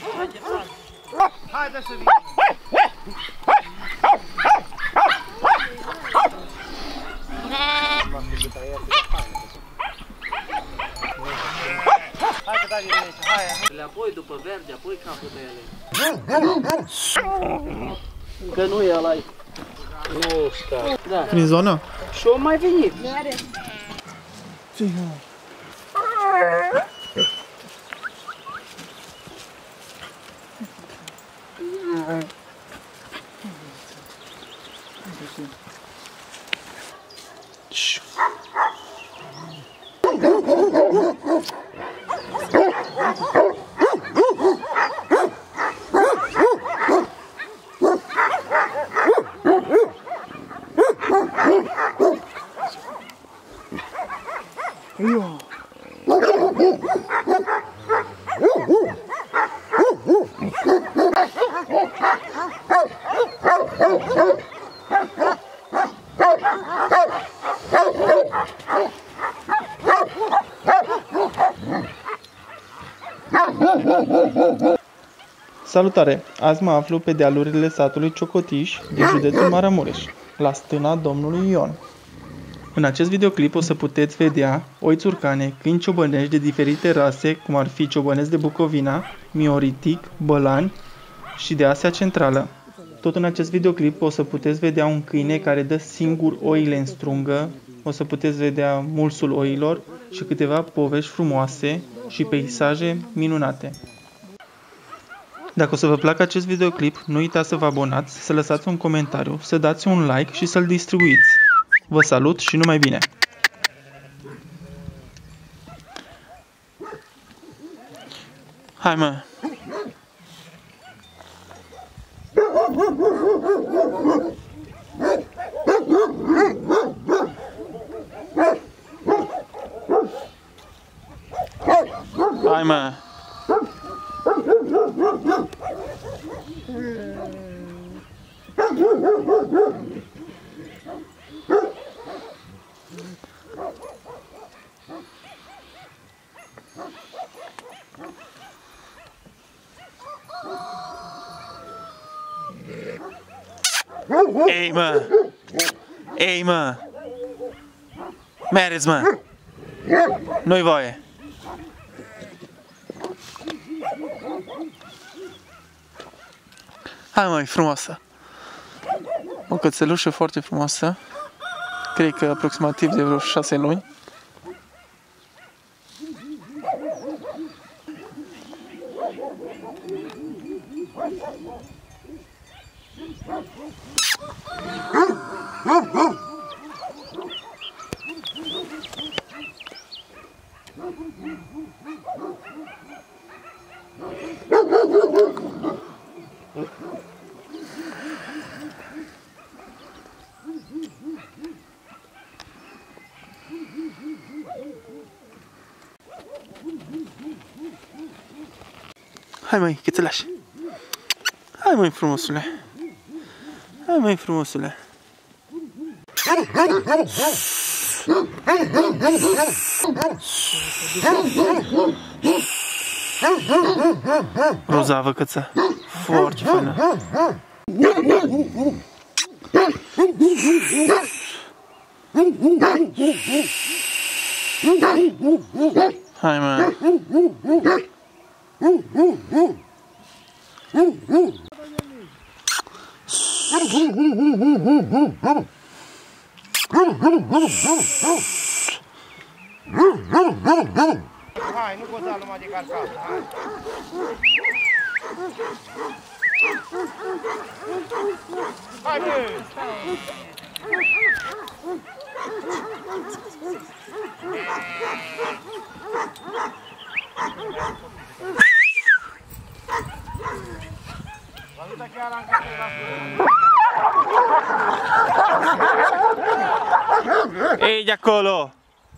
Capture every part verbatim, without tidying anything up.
Haide să vii! Hai că dai de aici, hai! Le apoi după verde, apoi capul de ele. Că nu e ăla. Nu stă. Da. Prin zonă? Și-o mai venit. Ce-i Salutare! Azi mă aflu pe dealurile satului Ciocotiș din județul Maramureș, la stâna domnului Ion. În acest videoclip o să puteți vedea oi țurcane, câini ciobănești de diferite rase, cum ar fi ciobănești de Bucovina, mioritic, bălan și de Asia Centrală. Tot în acest videoclip o să puteți vedea un câine care dă singur oile în strungă, o să puteți vedea mulsul oilor și câteva povești frumoase și peisaje minunate. Dacă o să vă placă acest videoclip, nu uitați să vă abonați, să lăsați un comentariu, să dați un like și să-l distribuiți. Vă salut și numai bine! Hai mă! Hai mă! Ei mă! Ei mă! Mereți mă! Nu-i voie! Hai mă, e frumoasă! O cățelușă foarte frumoasă. Cred că aproximativ de vreo șase luni. Hai măi, chețelaș! Hai măi, frumosule! Hai măi, frumosule! Rozavă căță! Foarte faină! Hai mă! Hai, nu goza numai de carcasă, hai! Hai, bă! Ehi, Giaccolo!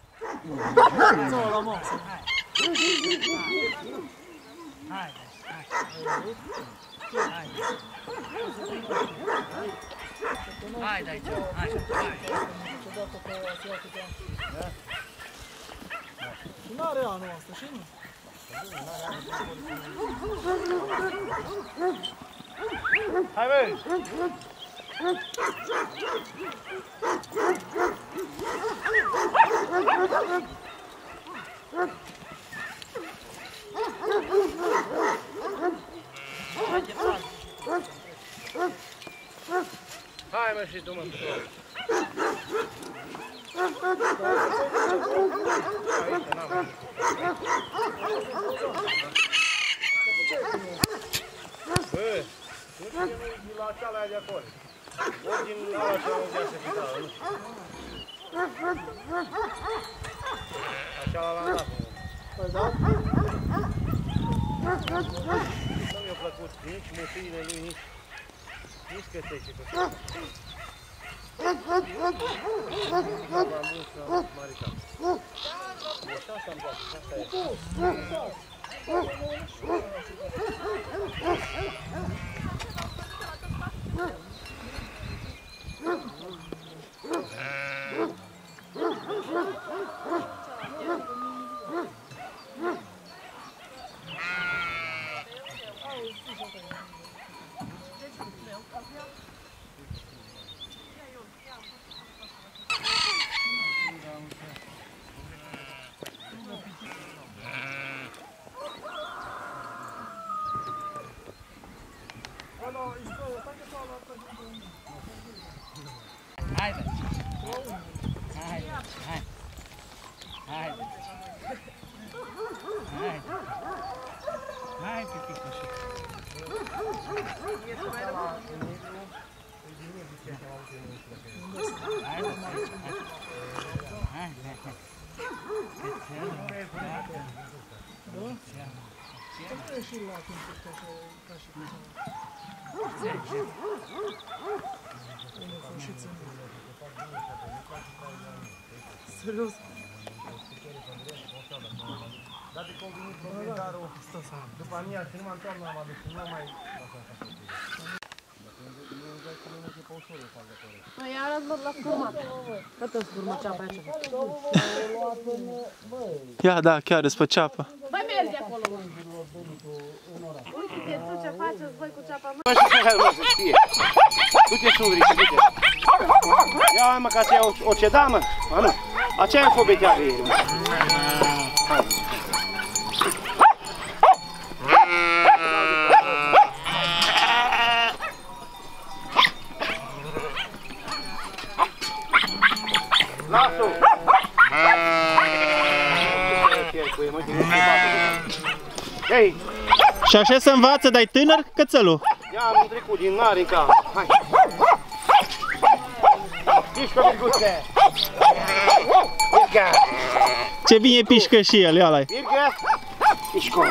Hai, dai, hai, Nu are anul ăsta, și nu? Hai, băi! Hai, mă, și tu, mă! Bă, nu știu din la ceala de acolo. Ori din la ceala unde se fica, nu știu. La ceala la dat. Păi da? Nu mi-a plăcut nici mușiile lui, nici nici cătece cu asta. La musă, maricat. Așa asta-mi place, asta e. Haide! Haide! Hai! Haide! Haide! Hai, pipicușă! Haide, haide! Serios? Dar de convenit proprietarul după amiază, nu m-am toamnă, am adus, nu mai... Păi iar ați luat la scurmat. Cât îți scurmă ceapa aici? Ia, da, chiar îți pe ceapă. Băi, mergi de acolo, mă. Uite-te tu ce faceți voi cu ceapa mea. Bă, și ce hai, mă, să știe. Du-te suvrică, du-te. Ia, hai, mă, ca să iau o ceda, mă. Mă, nu. Aceea e fobeteară ei, mă. Hai. Lasă-o! Hei! Și așa se învață, dar-i tânăr cățelul? Ia, am trecut din mare în cap. Hai! Pișcă, Virguțe! Virgă! Ce bine pișcă și el, ia-l-ai. Virgă! Pișcă!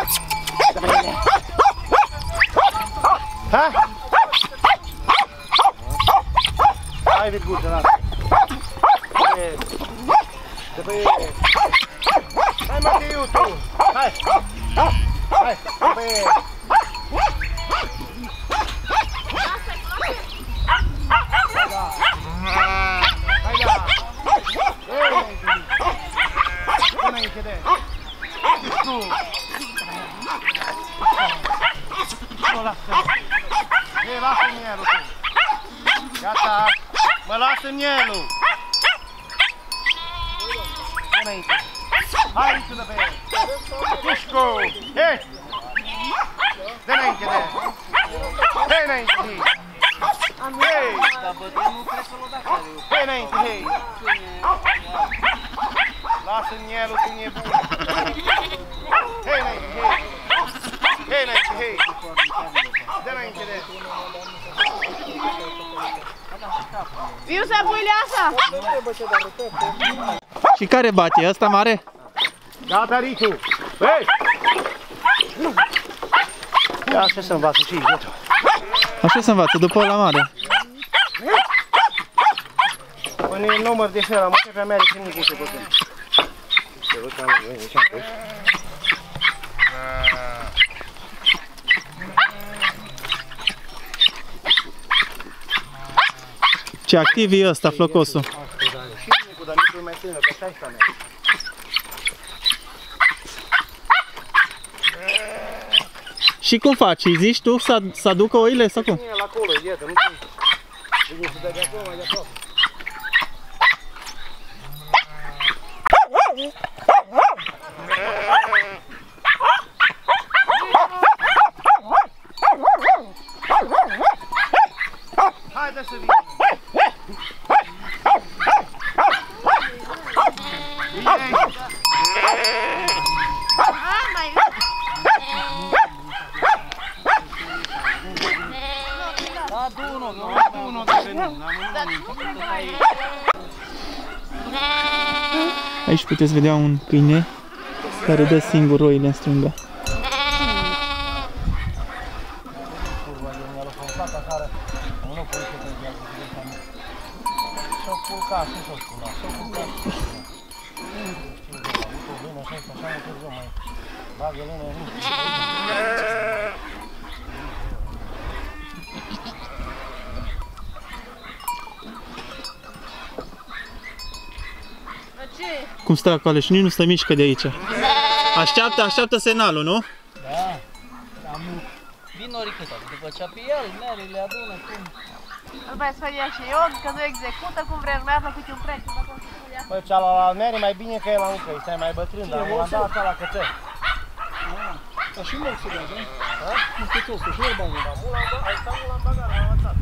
Ha? Hai, Virguțe, lasă! Hai, Mateiu, tu! Hai! Hai! Hai! Lasă mielul tu! Gata! Mă lasă mielul! Înainte! Hai, ridică de pe el! Pișcu! Hei! Dă înainte de el! Hei, înainte, hei! Hei! Hei, înainte, hei! Lasă mielul, tu nebun! Hei, înainte, hei! Hei, înainte, hei! Dă înainte de el! Viu să pui leasa! Și care bate? Ăsta mare? Gata, Ritu! Hei! Ia, așa se învață și gata. Așa se învață, după ăla mare. Până e număr de fel, am început pe mea de când nu se putem. Se văd că am venit, deci am pus. Ce activ e ăsta, flocosul. Și Nicu, dar Nicu e mai tânăr, că așa-i sta mea. Și cum faci? Îi zici tu să, să aducă oile sau cum? Vine el acolo, iată, nu vine să dea de acolo, mai de acolo. Haide să vină! Aici puteți vedea un câine care dă singur oile în strungă. Cum stă acolo și nici nu se mișcă de aici. Așteaptă, așteaptă semnalul, nu? Da. Am vin ori cât, după ce pe el, mere, le adună, cum? Îl mai speria și eu, că nu execută cum vrea, nu mai află câte un preț. Păi cealaltă mere mai bine că el la încă, este mai bătrân, dar l-am dat așa la cățel. Dar și mult să dea, da? Nu știu ce ăsta, și el bani. Ai stat mult la bagar, am avansat.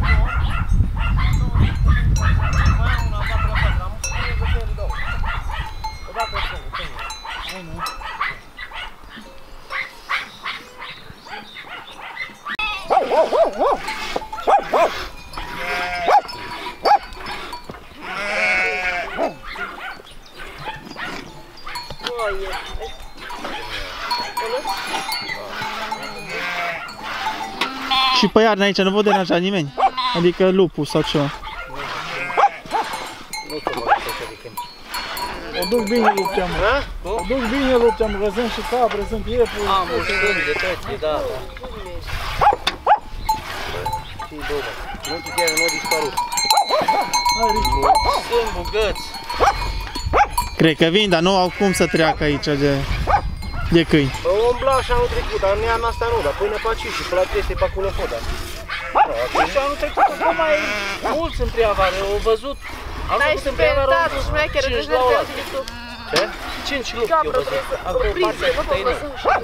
Și pe iarnă aici nu vă deranja nimeni? Adică lupul sau ceva. O duc bine lupteam. O duc bine lupteam, răzăm și capre, sunt iepuri. Am un stând de tot, da, da. Și două. Nu știu chiar, nu a dispărut. Sunt bugăți. Cred că vin, dar nu au cum să treacă aici de, de câini. Umbla și anul trecut, dar în anul asta nu, dar până pe aici și pe la trei pe acolo foda. Și anul trecut, acum mai mulți în primăvară, au văzut. Am făcut în primăvară cinci la o dată. Ce? cinci lupti au văzut. Acolo partea cu tăină.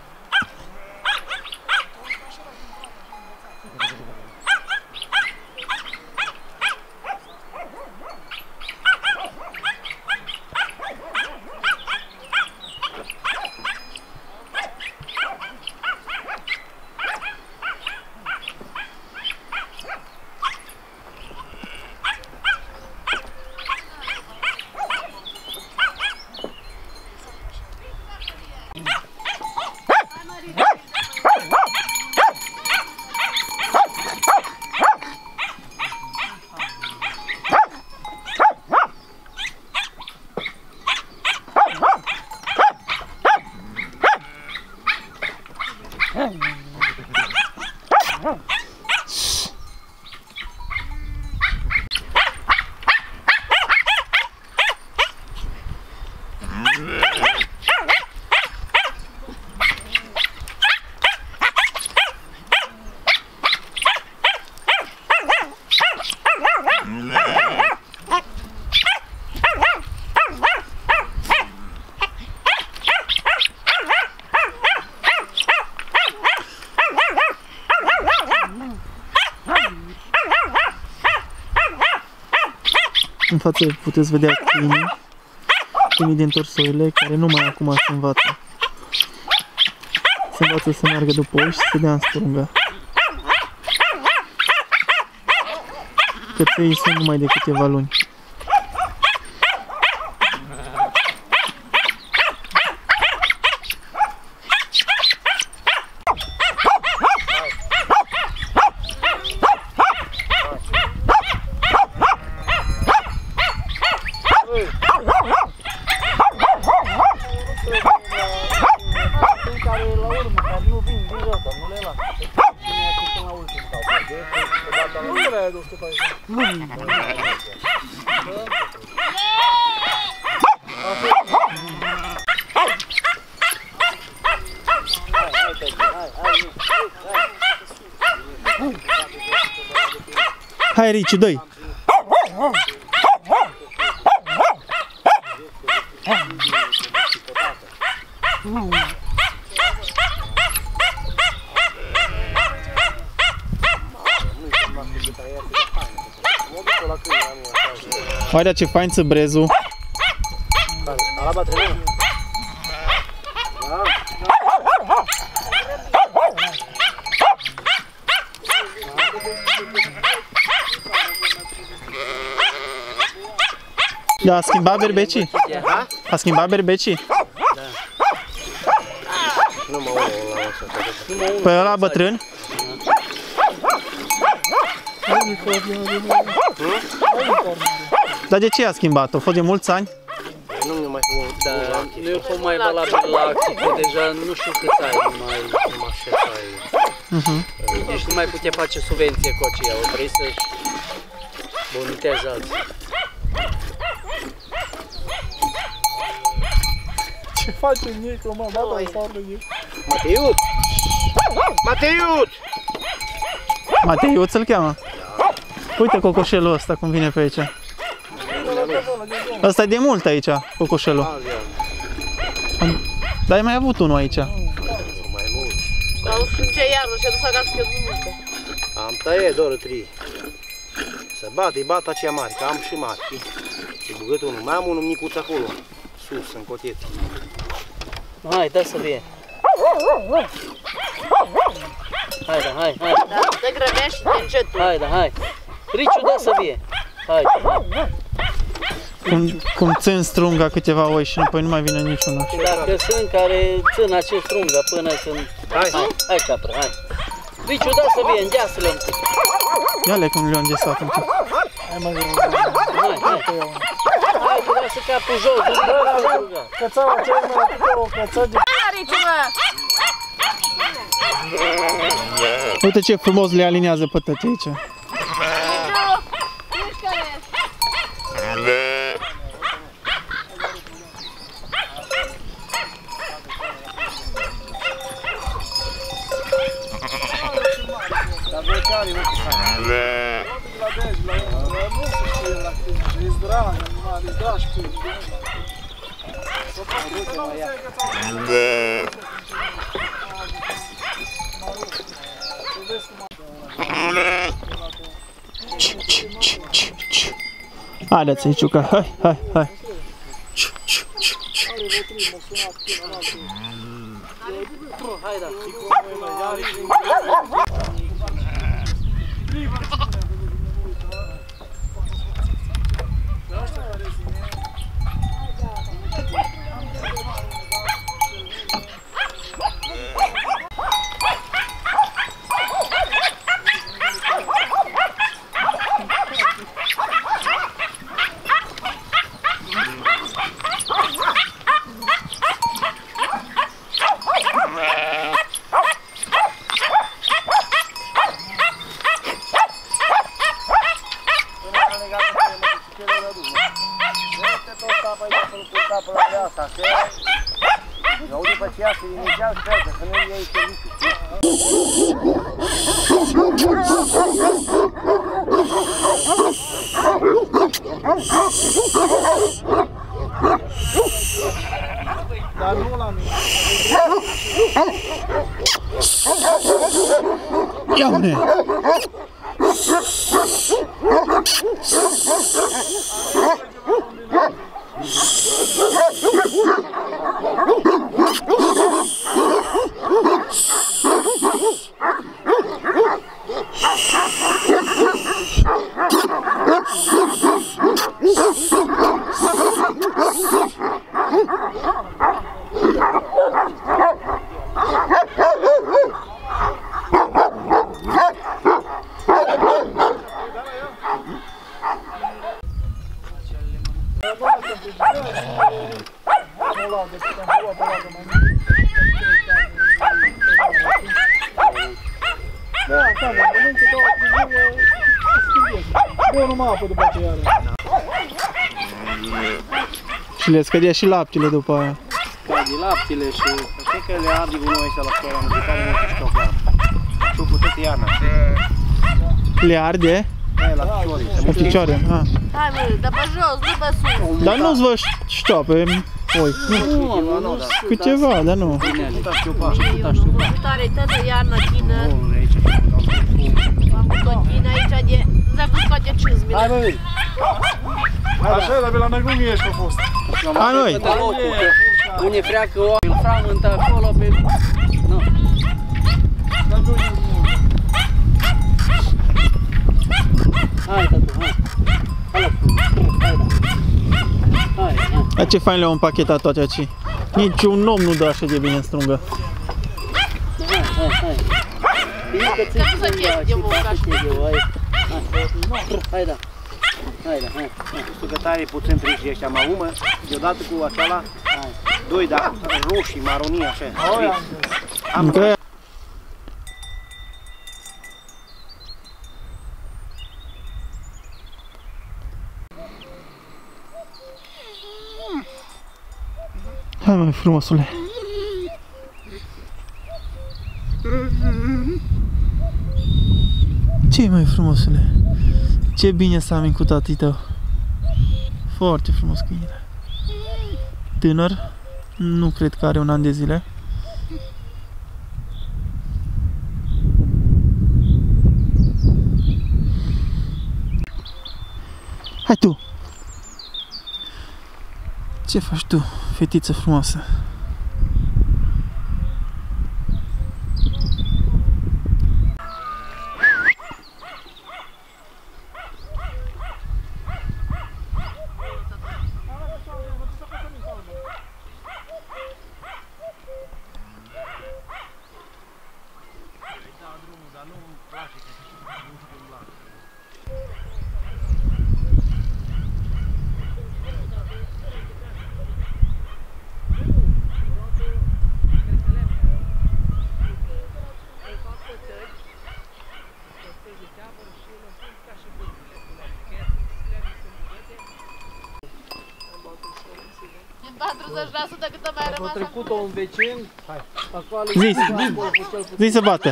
În față puteți vedea câinii, câinii din torsoile, care nu mai acum se învață. Se învață să meargă după oi și să dea în strungă. Căței sunt numai de câteva luni. Hai, hai, hai. Hai, Riciu, dă-i! Uite ce fain țăbrezul! La bătrână? Da, a schimbat berbecii? A schimbat berbecii? Nu mă uit. Păi ăla bătrân? Dar de ce a schimbat? A fost de mulți ani? Nu mi mai fost. Da, nu e mai valabil la acții, că deja nu știu câți ai, nu mai, nu mai știu să ai. Deci nu mai putea face subvenție cu aceea, o trebuie să-și boniteze alții. Ce face Nicu, mă, bata în farul Nicu. Mateiut! Mateiut! Mateiuț îl cheamă? Uite cocoșelul ăsta cum vine pe aici. Ăsta e de mult aici, cocoșelul. Dar ai mai avut unul aici. Dar și ce iarnă și-a dus acasă că nu mâncă. Am tăiat doar trei. Să bat, îi bat aceia mari, că am și mari. Și bugăt unul. Mai am unul micuț acolo, sus, în cotet. Hai, dă să vie. Hai, da, hai, hai. Da, te grăbești de încetul. Hai, da, hai. Riciu, dă să vie. Hai, hai. Cum, cum țin strunga câteva oi și apoi nu mai vine niciunul. Și dacă sunt care țin acest strungă până când... Hai, hai, hai capră, hai. Riciu, dă să vie, îndeasă-le un pic. Ia-le cum le-am îndesat un pic. Hai mă, Hai, hai. Hai, că lasă capul jos, nu vreau să ruga. cățaua aceea mai atâta o căță de... Riciu, mă! Uite ce frumos le aliniază pe tăti aici. Riciu! Mișcă-le! Dar voi care, nu știu. Nu se știe la cât, e zdravă, numai, e zdravă și cât. Haideți aici, Ciuca, hai, hai, hai. Hai, da. Eu după ce iasă inițial speră să nu iei serviciu. Dar nu la mine. Ia-mne! Da, da, mănâncă două zile, bă, numai apă după aceea. Și le scădea și laptele după aia. Scade laptele și așa că le arde gunoi ăsta la scoara muzicală, nu știu ce au. Și-o putut iarna. Le arde? Da, la Pe picioare, ha. Hai mă, dar pe jos, nu pe sus. Dar nu-ți vă ștoape, oi. Nu, nu, nu. Cu ceva, dar nu. Tare, tătă, iarna, chină. Am avut o chină aici de... N-am văzut scoate cinci mii. Hai bă, vei. Așa, dar pe la Năgumi ești a fost. A, noi. Pe locul, că unii freacă o îl frământă acolo pe... Nu. Hai, tatu, hai. Hai, hai, da. Hai, hai. Dar ce fain le-au împachetat toate aici. Niciun om nu dă așa de bine în strungă. Hai, hai, hai. Bine că ți-ai Să nu fie de muncă așa. Hai, hai, da. Hai, da, hai. Știu că tare puțin treci ăștia mă umă, deodată cu aceala, doi, dar roșii, maronii, așa. Am Că... Hai mai frumosule. Ce mai frumosule? Ce bine să am cu tatii tău. Foarte frumos câinele. Tânăr, nu cred că are un an de zile. Hai tu! Ce faci tu, fetiță frumoasă? patruzeci la sută cât mai rămas. A trecut-o un vecin, acolo Zi, zi să bată.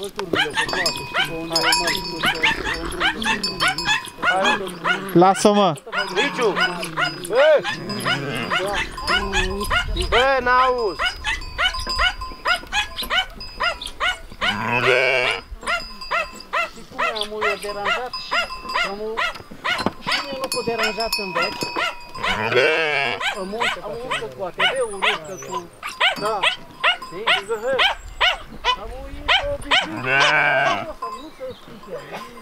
Lasă-o, mă! Riciu! Bă! Bă, n-auzi! Și cum am eu deranjat și am și mie nu pot deranjat în veci. Am avut cu A T V-ul ruscă cu... Da. Știi? Am uit o biciuță. Am vrut să știi chiar.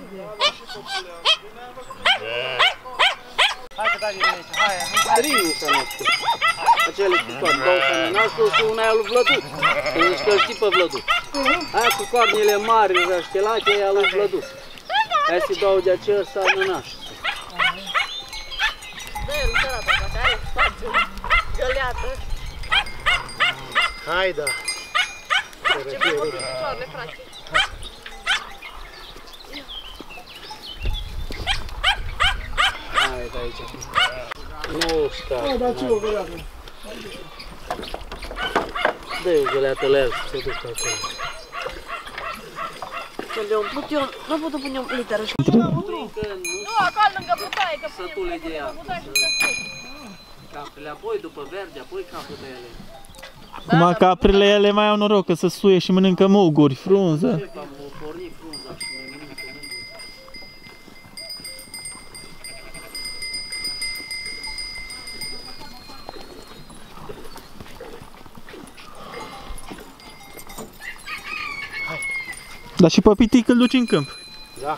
Hai că dai din aici, hai, hai! Triu s-a născut. Acele cu toate două s-a născut și una e lui Vlăduț. Zici că știi pe Vlăduț. Aia cu coarnele mari, răștelate, e a lui Vlăduț. Aia se dau de aceea s-a nănaș. Dă-i lui sărata, că are spațiu, găleată. Hai, da! Ce mai mult picioarele, frate. Hai, de aici. Nu stai. Da, dar ce o găleată? Dă-i o găleată la el să se ducă acolo. Că le-am umplut eu, nu pot pune o literă și... Încă nu Nu, acolo lângă butaie, că punem sătule de ea. butaie și să scrie. Caprele, apoi după verde, apoi capul de ele. Acum caprele ele mai au noroc că se suie și mănâncă muguri, frunză. Am pornit frunza și mai mănâncă muguri. Dar și pe pitic îl duci în câmp. Da.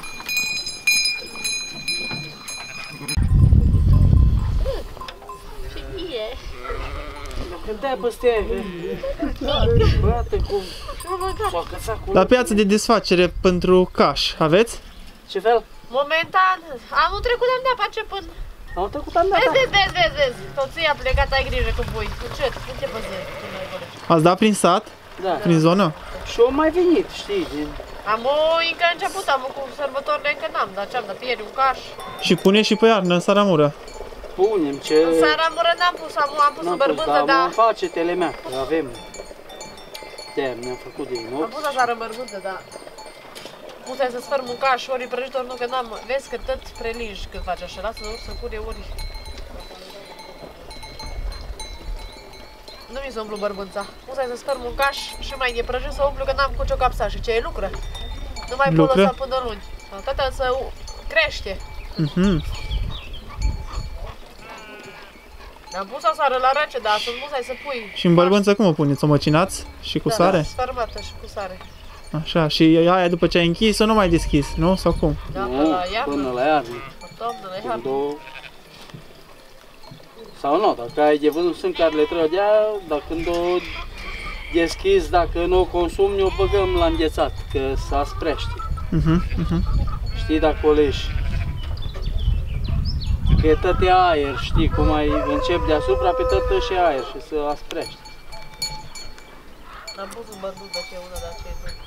E. Când dai peste aia, băiată, cum... M-a cățat cu... La piață de desfacere pentru caș, aveți? Ce fel? Momentan, anul trecut am dat pace până... Am trecut am dat. Vezi, vezi, vezi, vezi, vezi. Soția a plecat, ai grijă cu voi. Cu ce? Cu ce păzări? Ați dat prin sat? Da. Prin zonă? Și au mai venit, știi, din... Am o încă început, am cu sărbătorile încă n-am, dar ce-am dat ieri un caș. Și pune și pe iarnă în Saramură. Punem ce... În Saramură n-am pus, am, am pus în N-am pus, bărbânză, dar dar... am face telemea, că avem. De-aia ne-am făcut de Am inox. pus așa în bărbânză, dar... Puteai să sfăr mânca și ori prăjitor, nu că n-am, vezi că tot prelingi când faci așa, lasă să cure ori. Nu mi se umplu bărbânța. Puteai să sfăr mâncaș și mai e prăjit să umplu că n-am cu ce capsa și ce e lucră. Nu mai pot lăsa până luni. Tata să crește. Mhm. Am pus asară la rece, dar sunt musai să pui. Și în bărbânță cum o puneți? O măcinați? Și cu da, sare? Da, sfărmată și cu sare. Așa, și aia după ce ai închis-o nu mai deschis, nu? Sau cum? Da, Nu, până la iarnă. până la iarnă. Toamnă, la iarnă. Când o... Sau nu, dacă ai de vânzut sunt care le trebuie de aia, dar când o deschizi, dacă nu o consumi, o băgăm la înghețat, că se asprește. Mhm, mhm. Știi, dacă o leși. Că e tot e aer, știi, cum ai încep deasupra, pe tot și aer și se asprește. Am pus în bărbânță ce e una, dar ce e două.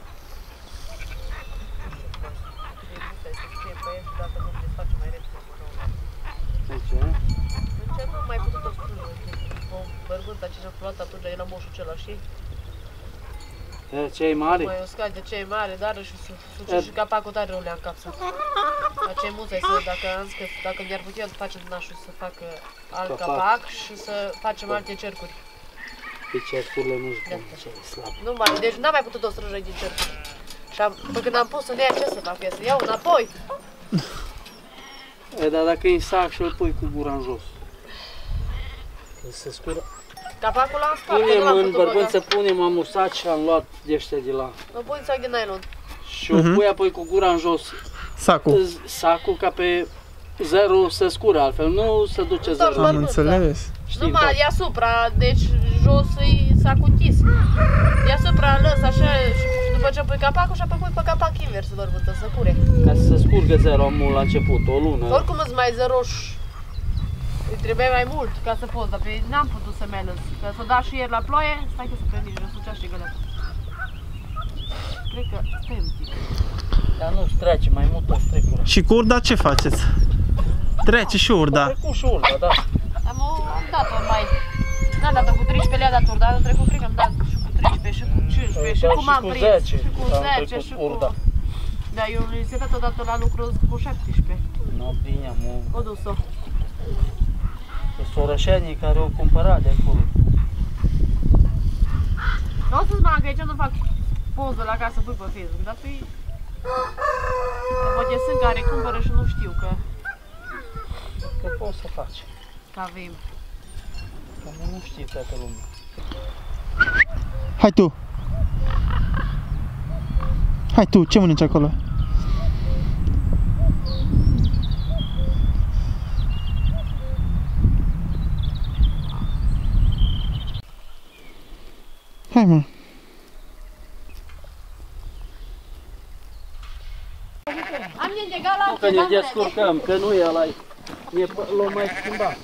Dacă nu se face mai repede. De ce? De ce nu am mai putut o strângă? Bărbânța ce ne-a luat atunci, era moșul acela, știi? E, cei mari? Mai uscat de cei mari, dar și suce și capacul tare rău le-am capsat. La cei mulți să, dacă am zis că dacă mi-ar putea să facem nașul să facă alt Capac. capac și să facem alte cercuri. Pe cercurile nu-și bun, ce e slab. Nu mai, deci n-am mai putut o strângă din cercuri. Și am, până când am pus în ea, ce să fac? Să iau înapoi? E, dar dacă e în sac și îl pui cu gura în jos. Se scură. Capacul l-am spart, că nu Punem l-am în putut băga. bărbânță, punem amusat și am luat de ăștia de la... O pun sac de nylon. Și o pui apoi cu gura în jos. Sacul. Sacul ca pe zero să scură, altfel nu se duce zero. Am înțeles. Știi, Numai deasupra, deci jos e sacul închis. Deasupra lăs așa și după ce pui capacul și apoi pui pe capac invers bărbânță, să cure. ca să se scurgă zero amul la început, o lună. Oricum îți mai zăroș. Îi trebuie mai mult ca să poți, dar pe n-am putut să mai lăs. Că s-o da și ieri la ploaie, stai că se prelege, răsucea și găleata. Cred că, stai un pic. Dar nu-ți trece, mai mult o strecură. Și cu urda ce faceți? Trece și urda. Trecut și urda, da. Am, am dat-o mai... N-am dat-o cu treisprezece le-a dat urda, anul trecut cred că am dat și cu treisprezece, și cu cincisprezece, și Dar cu și m-am cu prins, zece, și cu am zece, trecut și cu... urda. Da, eu li se dat odată la lucru cu șaptesprezece. Nu, bine, am o... O dus-o. Sunt sorășenii care au cumpărat de acolo. Nu o să-ți mă că aici nu fac poză la casă pui pe Facebook, dar păi... Că poate sunt care cumpără și nu știu că... Că poți să faci. Că avem. Că nu știi toată lumea. Hai tu. Hai tu, ce mănânci acolo? Hai mă. Am de gala, Nu că ne descurcăm, că nu e ăla, ne l-o mai schimbat.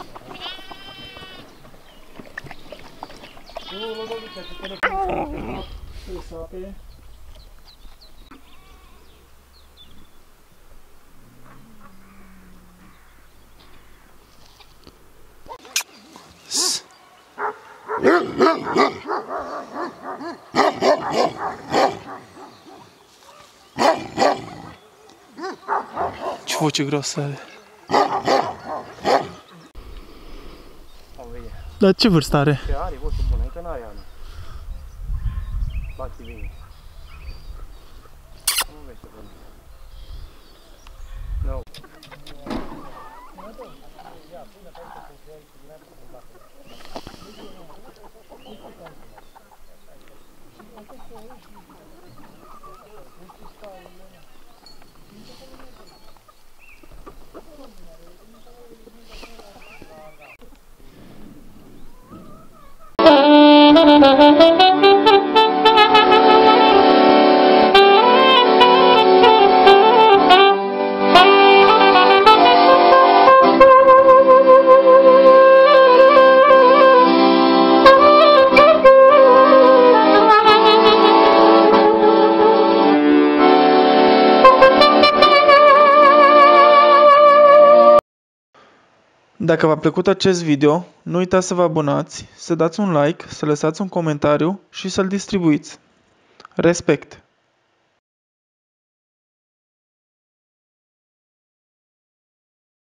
Ce voce groasă are. Dar ce vârstă are? Ce are voce bună, încă n-are ani. Bate bine. Nu vezi ce bună. Nu. Dacă v-a plăcut acest video, nu uitați să vă abonați, să dați un like, să lăsați un comentariu și să-l distribuiți. Respect!